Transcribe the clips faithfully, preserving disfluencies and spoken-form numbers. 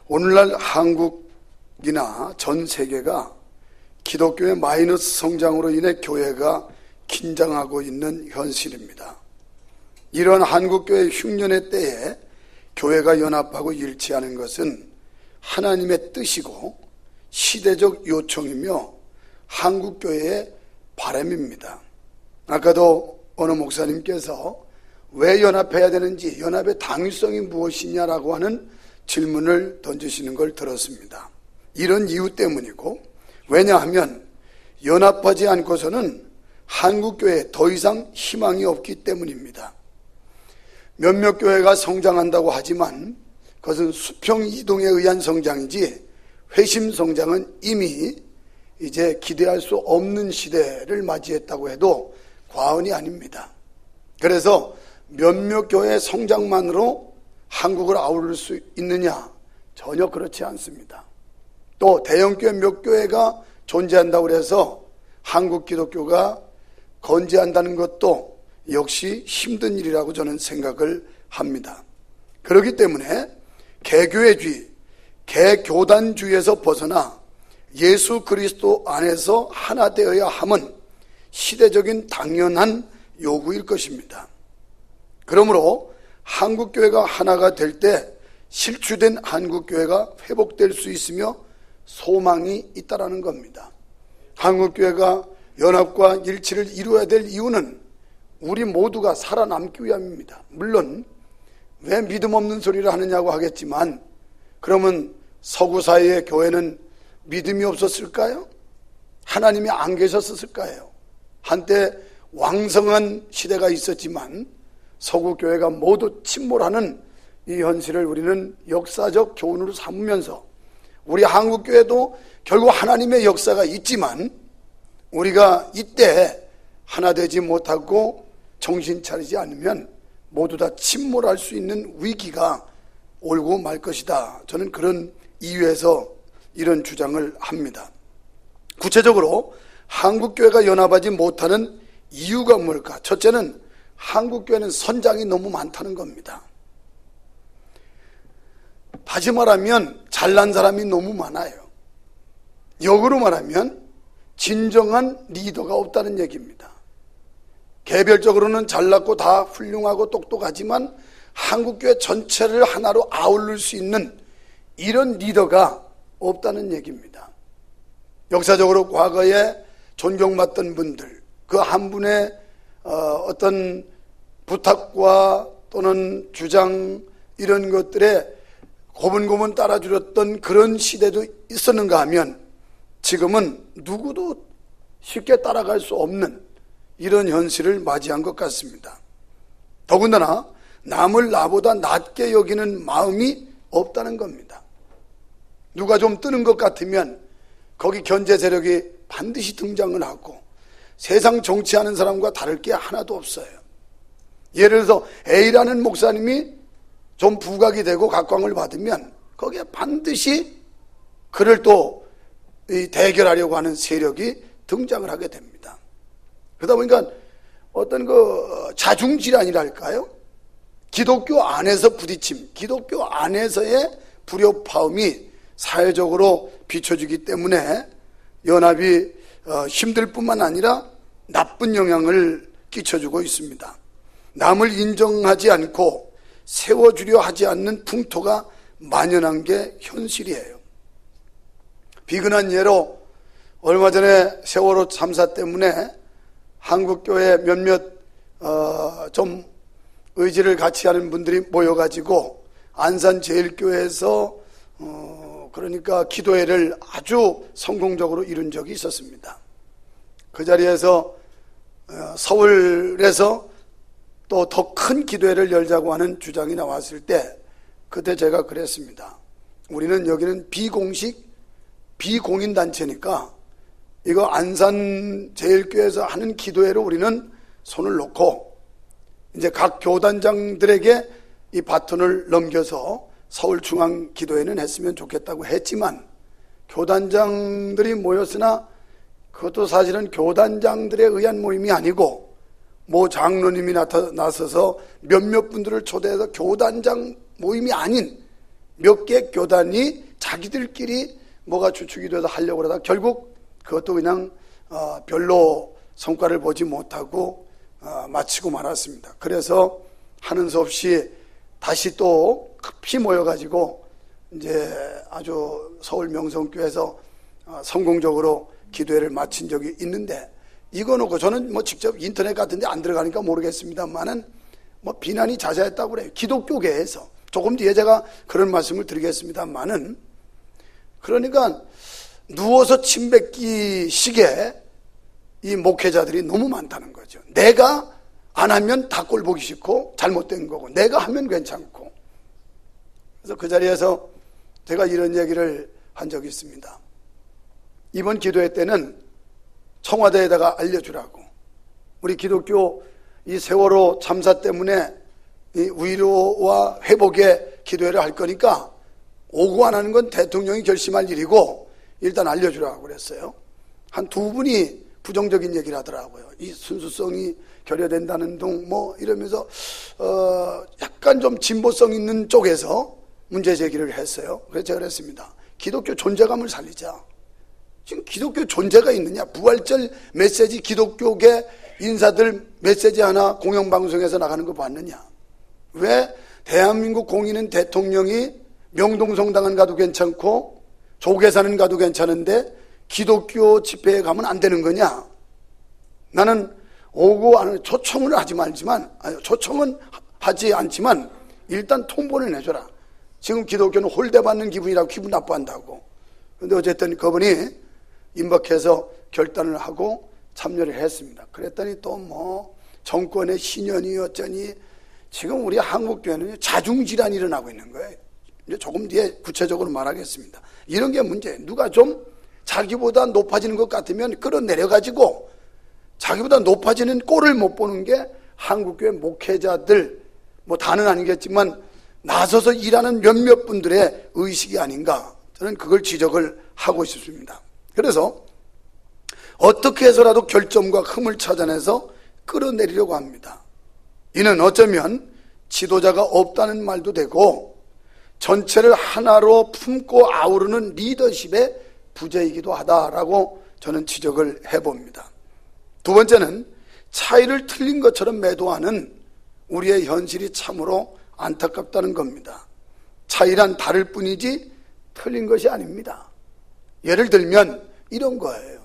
오늘날 한국이나 전 세계가 기독교의 마이너스 성장으로 인해 교회가 긴장하고 있는 현실입니다. 이런 한국교회 흉년의 때에 교회가 연합하고 일치하는 것은 하나님의 뜻이고 시대적 요청이며 한국교회의 바람입니다. 아까도 어느 목사님께서 왜 연합해야 되는지, 연합의 당위성이 무엇이냐라고 하는 질문을 던지시는 걸 들었습니다. 이런 이유 때문이고, 왜냐하면 연합하지 않고서는 한국교회에 더 이상 희망이 없기 때문입니다. 몇몇 교회가 성장한다고 하지만 그것은 수평 이동에 의한 성장이지 회심 성장은 이미 이제 기대할 수 없는 시대를 맞이했다고 해도 과언이 아닙니다. 그래서 몇몇 교회의 성장만으로 한국을 아우를 수 있느냐? 전혀 그렇지 않습니다. 또 대형교회 몇 교회가 존재한다고 해서 한국 기독교가 건재한다는 것도 역시 힘든 일이라고 저는 생각을 합니다. 그렇기 때문에 개교회주의, 개교단주의에서 벗어나 예수 그리스도 안에서 하나 되어야 함은 시대적인 당연한 요구일 것입니다. 그러므로 한국교회가 하나가 될 때 실추된 한국교회가 회복될 수 있으며 소망이 있다라는 겁니다. 한국교회가 연합과 일치를 이루어야 될 이유는 우리 모두가 살아남기 위함입니다. 물론 왜 믿음 없는 소리를 하느냐고 하겠지만, 그러면 서구 사회의 교회는 믿음이 없었을까요? 하나님이 안 계셨을까요? 한때 왕성한 시대가 있었지만 서구 교회가 모두 침몰하는 이 현실을 우리는 역사적 교훈으로 삼으면서, 우리 한국 교회도 결국 하나님의 역사가 있지만 우리가 이때 하나 되지 못하고 정신 차리지 않으면 모두 다 침몰할 수 있는 위기가 올고 말 것이다. 저는 그런 이유에서 이런 주장을 합니다. 구체적으로 한국교회가 연합하지 못하는 이유가 뭘까? 첫째는 한국교회는 선장이 너무 많다는 겁니다. 다시 말하면 잘난 사람이 너무 많아요. 역으로 말하면 진정한 리더가 없다는 얘기입니다. 개별적으로는 잘났고 다 훌륭하고 똑똑하지만 한국교회 전체를 하나로 아울릴 수 있는 이런 리더가 없다는 얘기입니다. 역사적으로 과거에 존경받던 분들, 그 한 분의 어떤 부탁과 또는 주장 이런 것들에 고분고분 따라주렸던 그런 시대도 있었는가 하면 지금은 누구도 쉽게 따라갈 수 없는 이런 현실을 맞이한 것 같습니다. 더군다나 남을 나보다 낮게 여기는 마음이 없다는 겁니다. 누가 좀 뜨는 것 같으면 거기 견제 세력이 반드시 등장을 하고 세상 정치하는 사람과 다를 게 하나도 없어요. 예를 들어서 A라는 목사님이 좀 부각이 되고 각광을 받으면 거기에 반드시 그를 또 대결하려고 하는 세력이 등장을 하게 됩니다. 그러다 보니까 어떤 그 자중질환이랄까요? 기독교 안에서 부딪힘, 기독교 안에서의 불협화음이 사회적으로 비춰지기 때문에 연합이 힘들 뿐만 아니라 나쁜 영향을 끼쳐주고 있습니다. 남을 인정하지 않고 세워주려 하지 않는 풍토가 만연한 게 현실이에요. 비근한 예로 얼마 전에 세월호 참사 때문에 한국교회 몇몇 어, 좀 의지를 같이 하는 분들이 모여가지고 안산제일교회에서 어, 그러니까 기도회를 아주 성공적으로 이룬 적이 있었습니다. 그 자리에서 어, 서울에서 또 더 큰 기도회를 열자고 하는 주장이 나왔을 때 그때 제가 그랬습니다. 우리는 여기는 비공식 비공인단체니까 이거 안산제일교회에서 하는 기도회로 우리는 손을 놓고 이제 각 교단장들에게 이 바톤을 넘겨서 서울중앙기도회는 했으면 좋겠다고 했지만 교단장들이 모였으나 그것도 사실은 교단장들에 의한 모임이 아니고 모 장로님이 나서서 몇몇 분들을 초대해서 교단장 모임이 아닌 몇 개 교단이 자기들끼리 뭐가 주축이 돼서 하려고 그러다 결국 그것도 그냥 어, 별로 성과를 보지 못하고 어, 마치고 말았습니다. 그래서 하는 수 없이 다시 또 급히 모여가지고 이제 아주 서울 명성교회에서 어, 성공적으로 기도회를 마친 적이 있는데, 이거 놓고 저는 뭐 직접 인터넷 같은 데 안 들어가니까 모르겠습니다만은 뭐 비난이 잦아했다고 그래요. 기독교계에서. 조금 뒤에 제가 그런 말씀을 드리겠습니다만은, 그러니까 누워서 침 뱉기 식의 이 목회자들이 너무 많다는 거죠. 내가 안 하면 다 꼴 보기 싫고 잘못된 거고, 내가 하면 괜찮고. 그래서 그 자리에서 제가 이런 얘기를 한 적이 있습니다. 이번 기도회 때는 청와대에다가 알려주라고, 우리 기독교 이 세월호 참사 때문에 이 위로와 회복의 기도회를 할 거니까 오고 안 하는 건 대통령이 결심할 일이고 일단 알려주라고 그랬어요. 한 두 분이 부정적인 얘기를 하더라고요. 이 순수성이 결여된다는 둥 뭐 이러면서 어 약간 좀 진보성 있는 쪽에서 문제 제기를 했어요. 그래서 제가 그랬습니다. 기독교 존재감을 살리자. 지금 기독교 존재가 있느냐? 부활절 메시지 기독교계 인사들 메시지 하나 공영방송에서 나가는 거 봤느냐? 왜 대한민국 공인은 대통령이 명동성당은 가도 괜찮고 조계사는 가도 괜찮은데 기독교 집회에 가면 안 되는 거냐? 나는 오고 안 하는 초청을 하지 말지만, 아니, 초청은 하지 않지만 일단 통보를 해줘라. 지금 기독교는 홀대받는 기분이라고 기분 나빠한다고. 그런데 어쨌든 그분이 임박해서 결단을 하고 참여를 했습니다. 그랬더니 또 뭐 정권의 신현이 어쩌니, 지금 우리 한국교회는 자중질환이 일어나고 있는 거예요. 이제 조금 뒤에 구체적으로 말하겠습니다. 이런 게 문제예요. 누가 좀 자기보다 높아지는 것 같으면 끌어내려가지고 자기보다 높아지는 꼴을 못 보는 게 한국교회 목회자들, 뭐 다는 아니겠지만 나서서 일하는 몇몇 분들의 의식이 아닌가, 저는 그걸 지적을 하고 싶습니다. 그래서 어떻게 해서라도 결점과 흠을 찾아내서 끌어내리려고 합니다. 이는 어쩌면 지도자가 없다는 말도 되고 전체를 하나로 품고 아우르는 리더십의 부재이기도 하다라고 저는 지적을 해봅니다. 두 번째는 차이를 틀린 것처럼 매도하는 우리의 현실이 참으로 안타깝다는 겁니다. 차이란 다를 뿐이지 틀린 것이 아닙니다. 예를 들면 이런 거예요.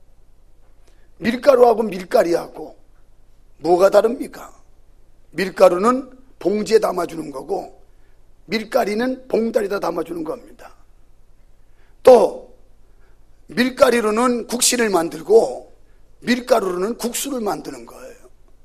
밀가루하고 밀가리하고 뭐가 다릅니까? 밀가루는 봉지에 담아주는 거고 밀가리는 봉다리에다 담아주는 겁니다. 또 밀가리로는 국신을 만들고 밀가루로는 국수를 만드는 거예요.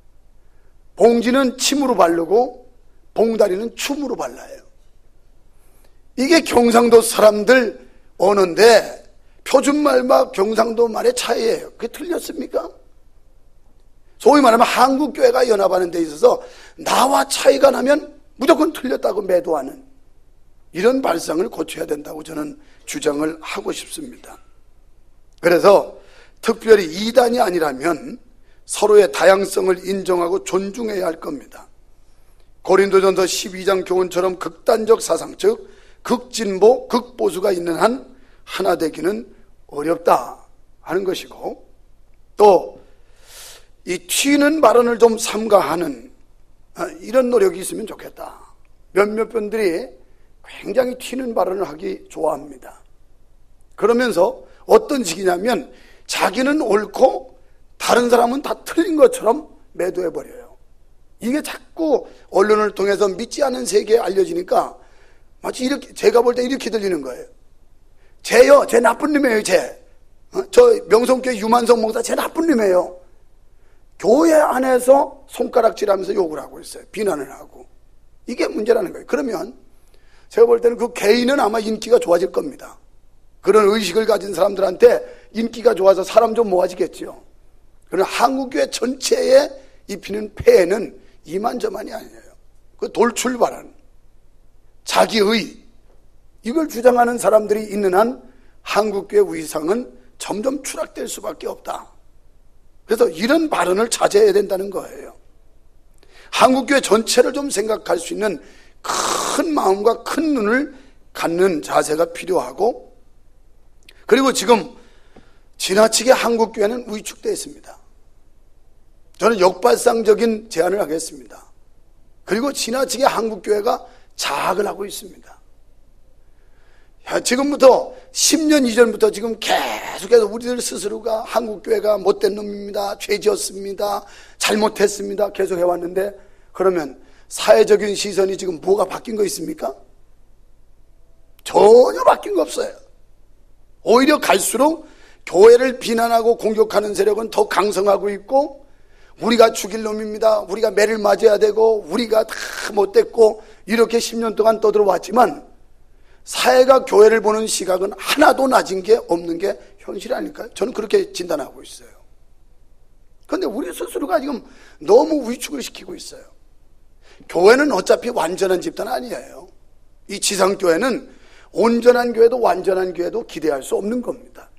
봉지는 침으로 바르고 봉다리는 춤으로 발라요. 이게 경상도 사람들 언어인데 표준말과 경상도 말의 차이예요. 그게 틀렸습니까? 소위 말하면 한국교회가 연합하는 데 있어서 나와 차이가 나면 무조건 틀렸다고 매도하는 이런 발상을 고쳐야 된다고 저는 주장을 하고 싶습니다. 그래서 특별히 이단이 아니라면 서로의 다양성을 인정하고 존중해야 할 겁니다. 고린도전서 십이 장 교훈처럼 극단적 사상, 즉 극진보, 극보수가 있는 한 하나 되기는 어렵다 하는 것이고, 또 이 튀는 발언을 좀 삼가하는 이런 노력이 있으면 좋겠다. 몇몇 분들이 굉장히 튀는 발언을 하기 좋아합니다. 그러면서 어떤 식이냐면 자기는 옳고 다른 사람은 다 틀린 것처럼 매도해버려요. 이게 자꾸 언론을 통해서 믿지 않은 세계에 알려지니까 마치 이렇게, 제가 볼 때 이렇게 들리는 거예요. 쟤요, 쟤 나쁜 놈이에요, 쟤. 어? 저 명성교회 유만성 목사 쟤 나쁜 놈이에요. 교회 안에서 손가락질하면서 욕을 하고 있어요. 비난을 하고. 이게 문제라는 거예요. 그러면 제가 볼 때는 그 개인은 아마 인기가 좋아질 겁니다. 그런 의식을 가진 사람들한테 인기가 좋아서 사람 좀 모아지겠죠. 그러나 한국교회 전체에 입히는 폐해는 이만저만이 아니에요. 그 돌출발한 자기의, 이걸 주장하는 사람들이 있는 한 한국교회 위상은 점점 추락될 수밖에 없다. 그래서 이런 발언을 자제해야 된다는 거예요. 한국교회 전체를 좀 생각할 수 있는 큰 마음과 큰 눈을 갖는 자세가 필요하고, 그리고 지금 지나치게 한국교회는 위축되어 있습니다. 저는 역발상적인 제안을 하겠습니다. 그리고 지나치게 한국교회가 자학을 하고 있습니다. 지금부터 십 년 이전부터 지금 계속해서 우리들 스스로가 한국교회가 못된 놈입니다, 죄지었습니다, 잘못했습니다 계속 해왔는데, 그러면 사회적인 시선이 지금 뭐가 바뀐 거 있습니까? 전혀 바뀐 거 없어요. 오히려 갈수록 교회를 비난하고 공격하는 세력은 더 강성하고 있고, 우리가 죽일 놈입니다, 우리가 매를 맞아야 되고, 우리가 다 못됐고, 이렇게 십 년 동안 떠들어왔지만 사회가 교회를 보는 시각은 하나도 낮은 게 없는 게 현실 아닐까요? 저는 그렇게 진단하고 있어요. 그런데 우리 스스로가 지금 너무 위축을 시키고 있어요. 교회는 어차피 완전한 집단 아니에요. 이 지상교회는 온전한 교회도 완전한 교회도 기대할 수 없는 겁니다.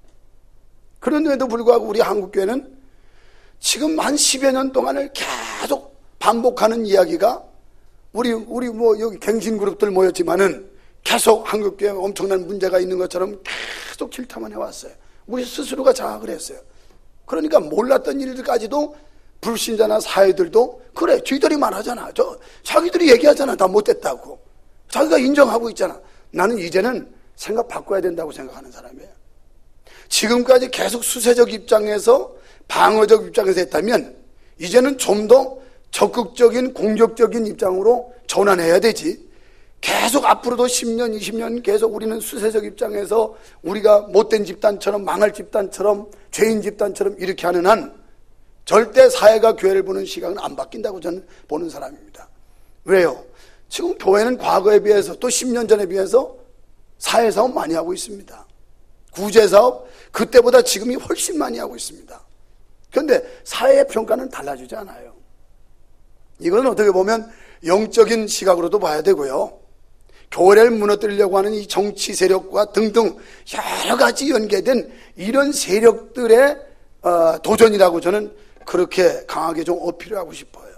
그런데도 불구하고 우리 한국교회는 지금 한 십여 년 동안을 계속 반복하는 이야기가, 우리, 우리 뭐 여기 갱신그룹들 모였지만은 계속 한국교회에 엄청난 문제가 있는 것처럼 계속 질타만 해왔어요. 우리 스스로가 자학을 했어요. 그러니까 몰랐던 일들까지도 불신자나 사회들도 그래, 쥐들이 말하잖아. 저, 자기들이 얘기하잖아. 다 못됐다고. 자기가 인정하고 있잖아. 나는 이제는 생각 바꿔야 된다고 생각하는 사람이에요. 지금까지 계속 수세적 입장에서, 방어적 입장에서 했다면 이제는 좀 더 적극적인 공격적인 입장으로 전환해야 되지. 계속 앞으로도 십 년, 이십 년 계속 우리는 수세적 입장에서 우리가 못된 집단처럼, 망할 집단처럼, 죄인 집단처럼 이렇게 하는 한 절대 사회가 교회를 보는 시각은 안 바뀐다고 저는 보는 사람입니다. 왜요? 지금 교회는 과거에 비해서, 또 십 년 전에 비해서 사회사업 많이 하고 있습니다. 구제사업, 그때보다 지금이 훨씬 많이 하고 있습니다. 그런데 사회의 평가는 달라지지 않아요. 이건 어떻게 보면 영적인 시각으로도 봐야 되고요, 교회를 무너뜨리려고 하는 이 정치 세력과 등등 여러 가지 연계된 이런 세력들의 도전이라고 저는 그렇게 강하게 좀 어필을 하고 싶어요.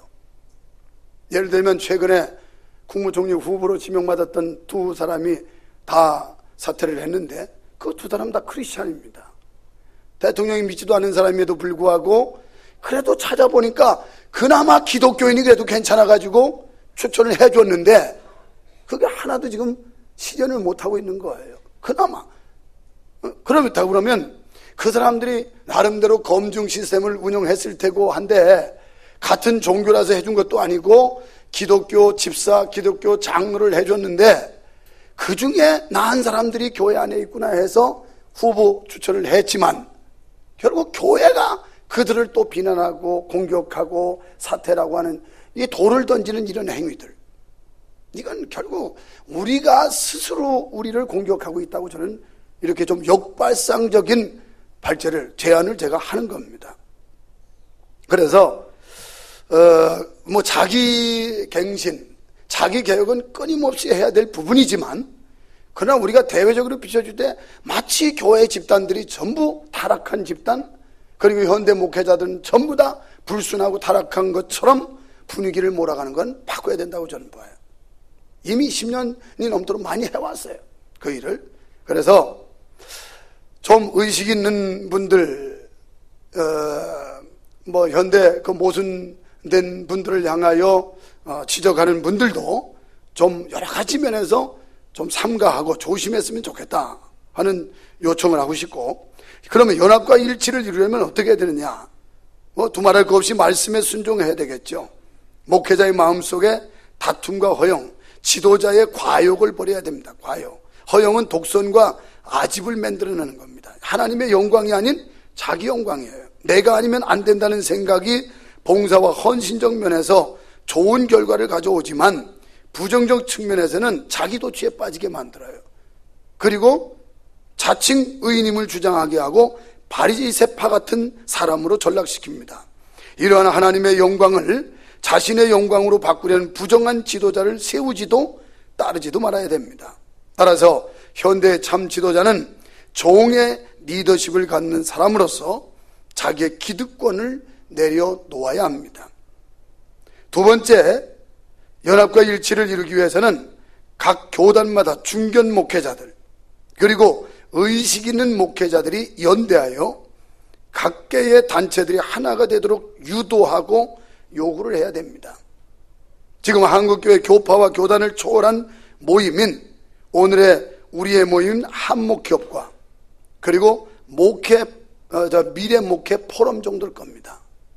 예를 들면 최근에 국무총리 후보로 지명받았던 두 사람이 다 사퇴를 했는데 그 두 사람 다 크리스찬입니다. 대통령이 믿지도 않는 사람임에도 불구하고 그래도 찾아보니까 그나마 기독교인이 그래도 괜찮아가지고 추천을 해줬는데 그게 하나도 지금 실현을 못하고 있는 거예요. 그나마. 그렇다고 그러면 그 사람들이 나름대로 검증 시스템을 운영했을 테고 한데, 같은 종교라서 해준 것도 아니고 기독교 집사, 기독교 장로를 해줬는데 그 중에 나은 사람들이 교회 안에 있구나 해서 후보 추천을 했지만 결국 교회가 그들을 또 비난하고 공격하고 사퇴라고 하는 이 돌을 던지는 이런 행위들, 이건 결국 우리가 스스로 우리를 공격하고 있다고 저는 이렇게 좀 역발상적인 발제를, 제안을 제가 하는 겁니다. 그래서 어, 뭐 자기 갱신, 자기 개혁은 끊임없이 해야 될 부분이지만, 그러나 우리가 대외적으로 비춰줄 때 마치 교회 집단들이 전부 타락한 집단, 그리고 현대 목회자들은 전부 다 불순하고 타락한 것처럼 분위기를 몰아가는 건 바꿔야 된다고 저는 봐요. 이미 십 년이 넘도록 많이 해왔어요, 그 일을. 그래서 좀 의식 있는 분들, 어, 뭐 현대 그 모순된 분들을 향하여 어, 지적하는 분들도 좀 여러 가지 면에서 좀 삼가하고 조심했으면 좋겠다 하는 요청을 하고 싶고, 그러면 연합과 일치를 이루려면 어떻게 해야 되느냐? 뭐 두말할 것 없이 말씀에 순종해야 되겠죠. 목회자의 마음속에 다툼과 허영, 지도자의 과욕을 버려야 됩니다. 과욕. 허영은 독선과 아집을 만들어내는 겁니다. 하나님의 영광이 아닌 자기 영광이에요. 내가 아니면 안 된다는 생각이 봉사와 헌신적 면에서 좋은 결과를 가져오지만 부정적 측면에서는 자기 도취에 빠지게 만들어요. 그리고 자칭 의인임을 주장하게 하고 바리새파 같은 사람으로 전락시킵니다. 이러한 하나님의 영광을 자신의 영광으로 바꾸려는 부정한 지도자를 세우지도 따르지도 말아야 됩니다. 따라서 현대의 참 지도자는 종의 리더십을 갖는 사람으로서 자기의 기득권을 내려놓아야 합니다. 두 번째, 연합과 일치를 이루기 위해서는 각 교단마다 중견 목회자들 그리고 의식 있는 목회자들이 연대하여 각계의 단체들이 하나가 되도록 유도하고 요구를 해야 됩니다. 지금 한국교회 교파와 교단을 초월한 모임인 오늘의 우리의 모임인 한목협과 그리고 목회, 어, 저 미래 목회 포럼 정도일 겁니다.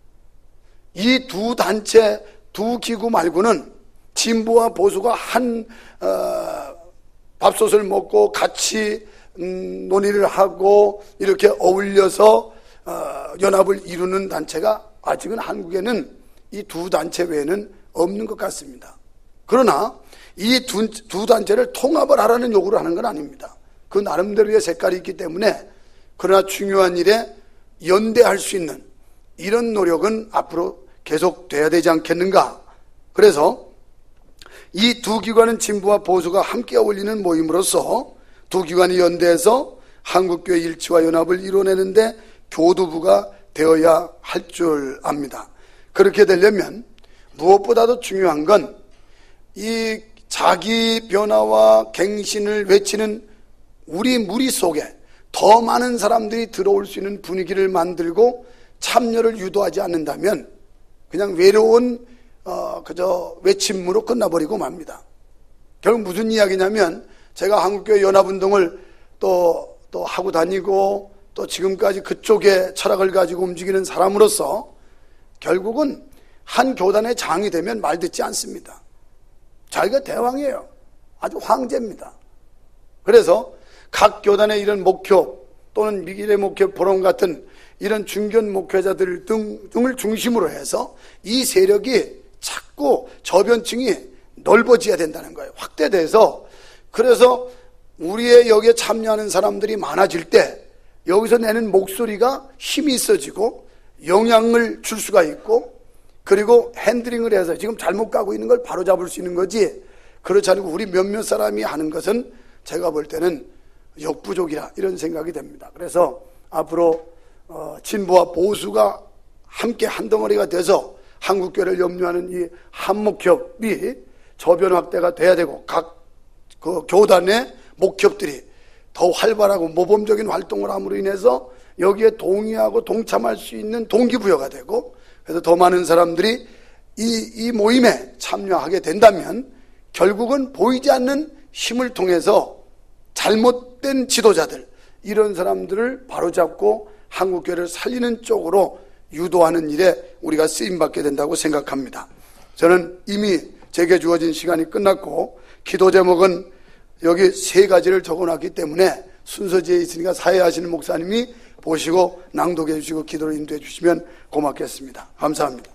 이 두 단체, 두 기구 말고는 진보와 보수가 한 어, 밥솥을 먹고 같이 음, 논의를 하고 이렇게 어울려서 어, 연합을 이루는 단체가 아직은 한국에는 이 두 단체 외에는 없는 것 같습니다. 그러나 이 두, 두 단체를 통합을 하라는 요구를 하는 건 아닙니다. 그 나름대로의 색깔이 있기 때문에 그러나 중요한 일에 연대할 수 있는 이런 노력은 앞으로 계속돼야 되지 않겠는가. 그래서 이 두 기관은 진보와 보수가 함께 어울리는 모임으로서 두 기관이 연대해서 한국교회 일치와 연합을 이뤄내는데 교두부가 되어야 할 줄 압니다. 그렇게 되려면 무엇보다도 중요한 건 이 자기 변화와 갱신을 외치는 우리 무리 속에 더 많은 사람들이 들어올 수 있는 분위기를 만들고 참여를 유도하지 않는다면 그냥 외로운 어, 그저 외침으로 끝나버리고 맙니다. 결국 무슨 이야기냐면 제가 한국교회 연합운동을 또, 또 하고 다니고 또 지금까지 그쪽의 철학을 가지고 움직이는 사람으로서 결국은 한 교단의 장이 되면 말 듣지 않습니다. 자기가 대왕이에요. 아주 황제입니다. 그래서 각 교단의 이런 목표 또는 미래 목회 포럼 같은 이런 중견 목회자들 등, 등을 중심으로 해서 이 세력이 자꾸 저변층이 넓어져야 된다는 거예요. 확대돼서 그래서 우리의 여기에 참여하는 사람들이 많아질 때 여기서 내는 목소리가 힘이 있어지고 영향을 줄 수가 있고 그리고 핸들링을 해서 지금 잘못 가고 있는 걸 바로잡을 수 있는 거지 그렇지 않고 우리 몇몇 사람이 하는 것은 제가 볼 때는 역부족이라 이런 생각이 됩니다. 그래서 앞으로 어, 진보와 보수가 함께 한 덩어리가 돼서 한국교회를 염려하는 이 한목협이 저변 확대가 돼야 되고 각 그 교단의 목협들이 더 활발하고 모범적인 활동을 함으로 인해서 여기에 동의하고 동참할 수 있는 동기부여가 되고 그래서 더 많은 사람들이 이, 이 모임에 참여하게 된다면 결국은 보이지 않는 힘을 통해서 잘못된 지도자들 이런 사람들을 바로잡고 한국교회를 살리는 쪽으로 유도하는 일에 우리가 쓰임받게 된다고 생각합니다. 저는 이미 제게 주어진 시간이 끝났고 기도 제목은 여기 세 가지를 적어놨기 때문에 순서지에 있으니까 사회하시는 목사님이 보시고 낭독해 주시고 기도를 인도해 주시면 고맙겠습니다. 감사합니다.